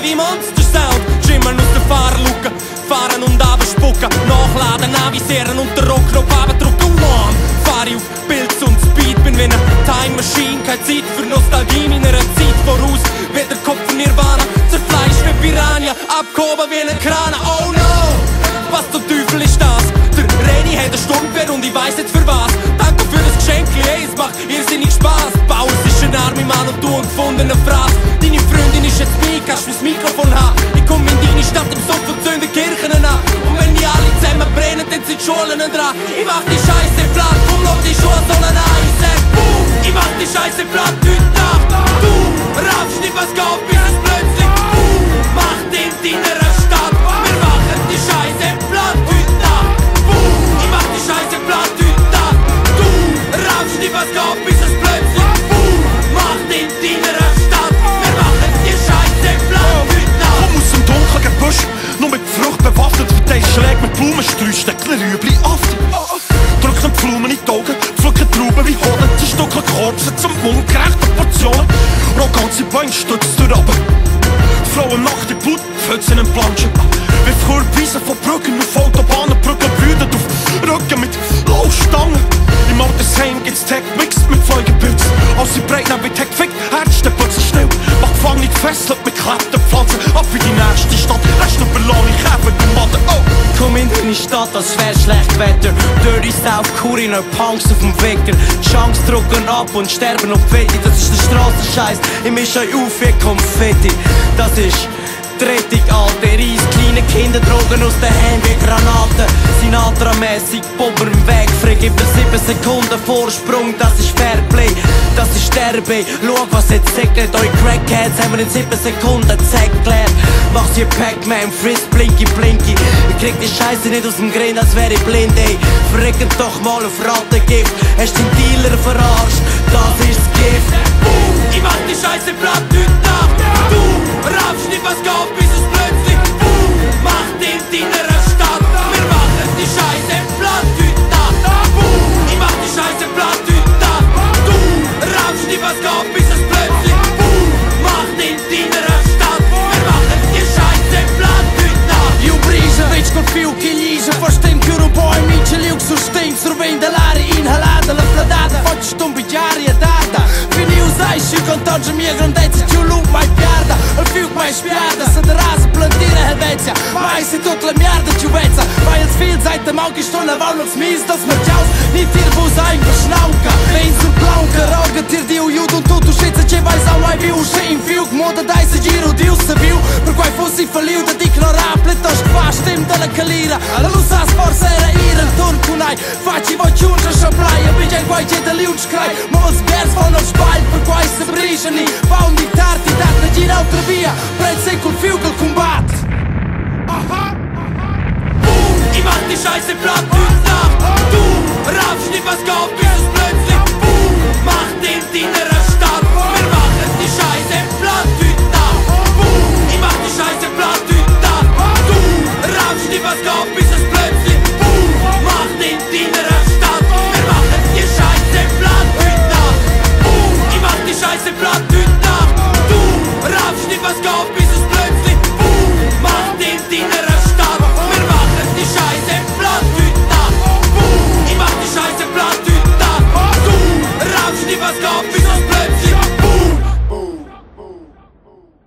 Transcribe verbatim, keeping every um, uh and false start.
Heavy Monster Sound. Schimmeln aus der Fahrerluke, fahren und abspucken, nachladen, avisieren und den Rockknopf abdrücken. One, fahr ich auf Pilz und Speed, bin wie eine Time Machine. Keine Zeit für Nostalgie, meiner Zeit voraus. Wie der Kopf von Nirvana, zerfleischt wie Piranha, abgehoben wie ein Kran. Oh no, was zum Teufel ist das? Der Reni hat eine Sturmwehr und ich weiss nicht für was. Danke für das Geschenk, hey, es macht irrsinnig Spaß. Bauer ist ein armer Mann und du ein gefundener Fraß. Deine Freundin ist jetzt mich, kannst du das Mikrofon haben. Ich komm in deine Stadt im Sofa und zünde Kirchen an. Und wenn die alle zusammen brennen, dann sind die Schulen dran. Ich mach die Scheiße platt, komm, lass die Schuhe sollen an. Ich sag boom, ich mach die Scheiße platt heute Nacht. Du raffst nicht, was geht, bis es plötzlich boom macht in deiner Stadt. Wir machen die Scheiße platt heute Nacht. Boom, ich mach die Scheiße platt heute Nacht. Du raffst nicht, was geht, bis es plötzlich boom macht in deiner Stadt. Wir machen die Scheiße platt heute Nacht. Komm aus dem dunklen Gebüsch, nur mit Frucht bewaffnet, verteilst Schläge mit Blumenstreu, Steckler, Rüebli, After. Drück den Blumen in die Augen, pflücken Trauben wie Hoden, die Stücke Korpsen zum Mund, gerechte Portionen. Roh ganze Beine stützt durch runter. Frauen nacht in Blut, Pfützen in Planschen. Wie früher Wiesen von Brücken auf Autobahnen, Brücken wütend auf Rücken mit Laustangen. Im Altersheim gibt's Tech mixed mit Fliegepilz. Als sie breit neben Tech fickt, Herz der plötzlich still. Mach gefangen nicht fesselt mit geklebten Pflanzen. Ab in die nächste Stadt, Rest und Belohn, ich käfe den Maden. Oh! Komm in deine Stadt, als wär schlecht Wetter. Dirty South Corinna, Punks auf dem Wecker. Chance drucken ab und sterben auf Feti. Das ist der Strassenscheiß, ich misch euch auf wie Konfetti. Das ist die Rettung, Alter. Reis, kleine Kinder, Drogen aus den Händen wie Granaten. Sinatra-mässig, Popper im Weg, frick über sieben Sekunden Vorsprung. Das ist Fairplay, das ist Derby. Schau, was jetzt segnet, euch Crackheads haben wir in sieben Sekunden zerklärt. Mach sie Pac-Man, Frizz, Blinky, Blinky. Ich krieg die Scheiße nicht aus dem Grin, als wär ich blind, ey. Verreckend doch mal auf Rattengift. Hast den Dealer verarscht, das ist das Gift. Boom, ich mach die Scheiße platt heute Nacht. Du raffst nicht, was geht, bis es plötzlich boom macht in deiner Stadt. Wir machen die Scheiße platt heute Nacht. Boom, ich mach die Scheiße platt heute Nacht. Du raffst nicht, was geht, bis es plötzlich boom macht in deiner Stadt. Wir machen die Scheiße platt heute Nacht. Io brisa, veig col fiu che glisa. Fastem che un po' amici li uso stem. Survende l'aria inhalata, la fladata. Faccio stompigliare e data. Fini usai, si contagio mia grandezza. Giù lungo mai piarda, il fiu mai spiarda. Se de rasa plantire Helvetia. Mai se tutta la merda ci vezza. Vai als viel seit dem Auge stunde wollen uns mies, dass mir jaus. Nicht dir wo sein verschnauka. Wenn zum Blanca, roga dir di o jud und tu tu schätze che vai sa mai viu. Sche in fiu, moda dai se giro di usse viu. Per quai fossi falliu da declarable, tas fast stem della calira. La luz as forza era ira, il turn kunai. Facci voi ciungia sciaplai, e bigen quai c'è da liuc scrai. Molts bers von auf spalt, per quai se brigeni. Faun di tarti, dat na gira altra via. Prende col fiu col combat. Boom, ich mach die Scheiße platt heute Nacht. Du raffst nicht, was geht, bis es plötzlich boom macht in deiner Stadt. Wir machen die Scheiße platt heute Nacht. Boom, ich mach die Scheiße platt heute Nacht. Du raffst nicht, was geht, bis es plötzlich boom macht in deiner Stadt. Wir machen die Scheiße platt heute Nacht. Boom, ich mach die Scheiße platt heute Nacht. Du raffst nicht, was geht, bis es plötzlich boom macht in deiner Stadt. Wir machen die Scheiße platt heute Nacht. Boom, ich mach die Scheiße platt heute Nacht. Du raffst nicht, was geht, bis es plötzlich